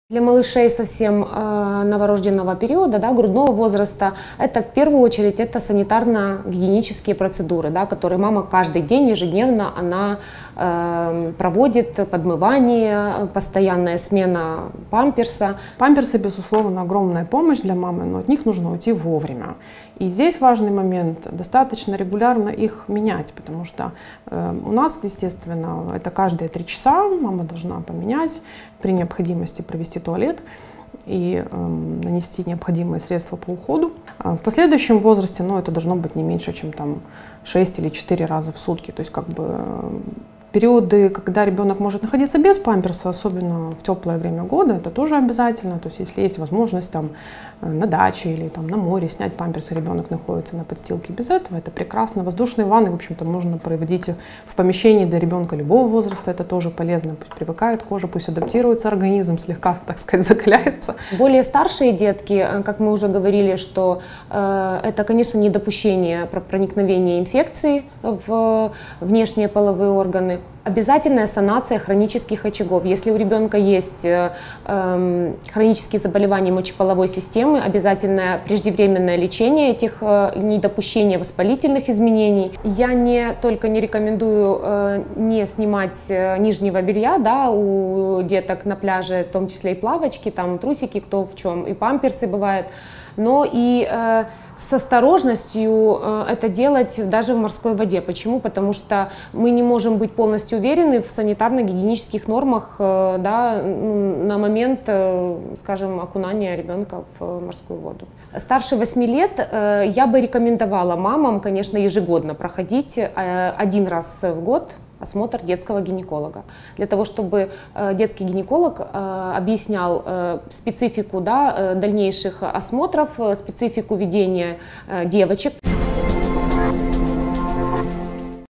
Для малышей совсем новорожденного периода, да, грудного возраста, это в первую очередь это санитарно-гигиенические процедуры, да, которые мама каждый день, ежедневно она проводит, подмывание, постоянная смена памперса. Памперсы, безусловно, огромная помощь для мамы, но от них нужно уйти вовремя. И здесь важный момент, достаточно регулярно их менять, потому что у нас, естественно, это каждые 3 часа мама должна поменять, при необходимости провести туалет и нанести необходимые средства по уходу. В последующем возрасте, это должно быть не меньше, чем 6 или 4 раза в сутки. То есть периоды, когда ребенок может находиться без памперса, особенно в теплое время года, это тоже обязательно. То есть если есть возможность на даче или на море снять памперсы, ребенок находится на подстилке без этого, это прекрасно. Воздушные ванны, в общем-то, можно проводить в помещении для ребенка любого возраста, это тоже полезно. Пусть привыкает кожа, пусть адаптируется организм, слегка, так сказать, закаляется. Более старшие детки, как мы уже говорили, что это, конечно, недопущение проникновения инфекций в внешние половые органы. Обязательная санация хронических очагов. Если у ребенка есть хронические заболевания мочеполовой системы, обязательное преждевременное лечение этих, недопущение воспалительных изменений. Я не рекомендую не снимать нижнего белья, да, у деток на пляже, в том числе и плавочки, трусики, кто в чем, и памперсы бывают, но и с осторожностью это делать даже в морской воде. Почему? Потому что мы не можем быть полностью уверены в санитарно-гигиенических нормах, да, на момент, скажем, окунания ребенка в морскую воду. Старше 8 лет я бы рекомендовала мамам, конечно, ежегодно проходить 1 раз в год осмотр детского гинеколога, для того, чтобы детский гинеколог объяснял специфику, да, дальнейших осмотров, специфику ведения девочек.